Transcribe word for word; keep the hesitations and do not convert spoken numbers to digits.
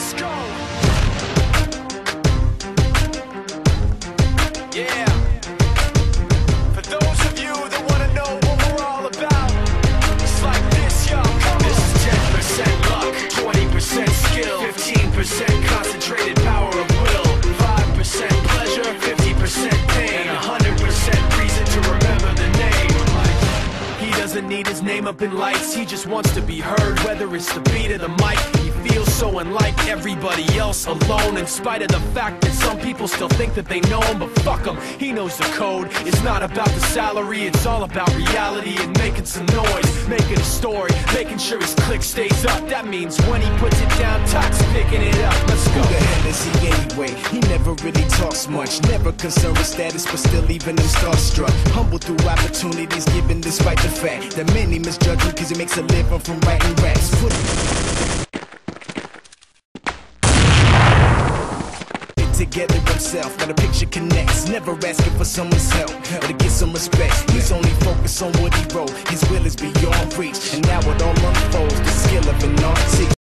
Let's go. Yeah. For those of you that want to know what we're all about, it's like this, yo. This is ten percent luck, twenty percent skill, fifteen percent concentrated power of will, five percent pleasure, fifty percent pain, and one hundred percent reason to remember the name. He doesn't need his name up in lights, he just wants to be heard, whether it's the beat of the mic. He feels so unlike everybody else, alone, in spite of the fact that some people still think that they know him. But fuck him, he knows the code. It's not about the salary, it's all about reality and making some noise, making a story, making sure his click stays up. That means when he puts it down, Tox picking it up. Let's go. Who the hell is he anyway? He never really talks much, never concerned with status, but still leaving him starstruck. Humble through opportunities, given despite the fact that many misjudge him cause he makes a living from writing raps. Put together himself, got a picture connects, never asking for someone's help or to get some respect. He's only focused on what he wrote, his will is beyond reach, and now it all unfolds, the skill of an artist.